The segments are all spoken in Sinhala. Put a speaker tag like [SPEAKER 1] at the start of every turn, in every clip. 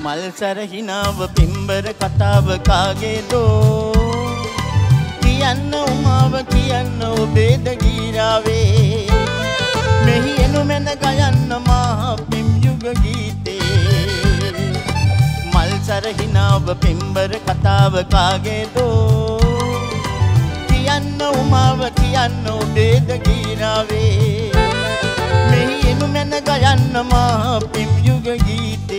[SPEAKER 1] මල් සැරහිනාව පිම්බර කතාව කාගේදෝ කියන්න උමාව කියන්න ඔබේද ගීරාවේ මෙහි එනු මැන ගයන්න මා පිම් යුග ගීතේ මල් සැරහිනාව පිම්බර කතාව කාගේදෝ කියන්න උමාව කියන්න ඔබේද ගීරාවේ මෙහි එනු මැන ගයන්න මා පිම් යුග ගීතේ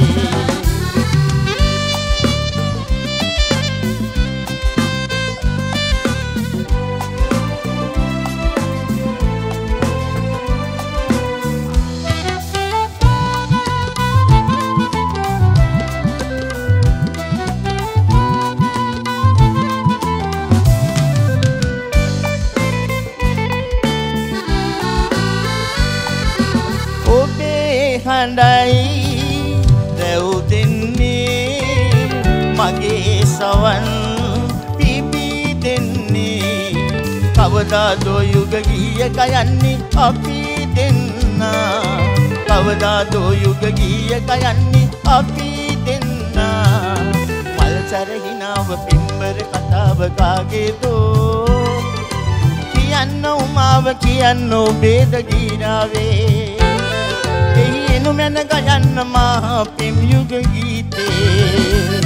[SPEAKER 1] හඬයි රැව් දෙන්නේ මගේ සවන් පිපි දෙන්නේ කවදාදෝ යුග ගීය කයන්නේ අපි දෙන්නා කවදාදෝ යුග ගීය කයන්නේ අපි දෙන්නා මල් සැරහිනාව පිම්බර කතාව කාගේදෝ කියන්න උමාව කියන්න ඔබේද ගීරාවේ එහි එනු මැන ගයන්න මා පිම් යුග ගීතේ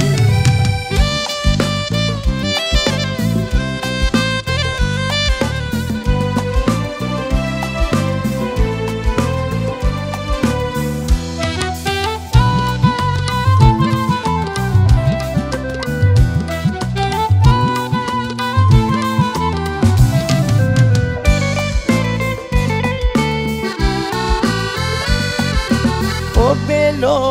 [SPEAKER 1] ඔබේ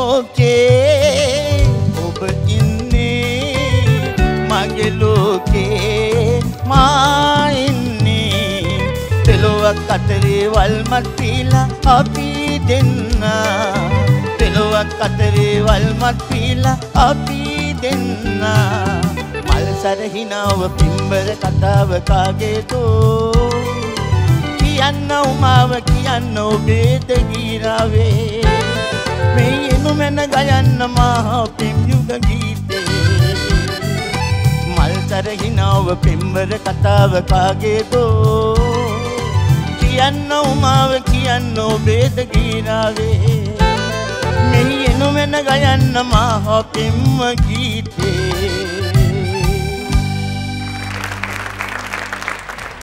[SPEAKER 1] ලෝකේ ඔබ ඉන්නේ මගේ ලෝකේ මා ඉන්නේ පෙළොවක් අතරේ වල්මත් පීලා අපි දෙන්නා පෙළොවක් අතරේ වල්මත් පීලා අපි දෙන්නා මල් සැරහිනාව පිම්බර කතාව කාගේදෝ කියන්න උමාව කියන්න ඔබේද ගීරාවේ මෙහි එනු මැන ගයන්න මා පිම් යුග ගීතේ මල් සැරහිනාව පිම්බර කතාව කාගේදෝ කියන්න උමාව කියන්න ඔබේද ගීරාවේ මෙහි එනු මැන ගයන්න මා පිම් ගීතේ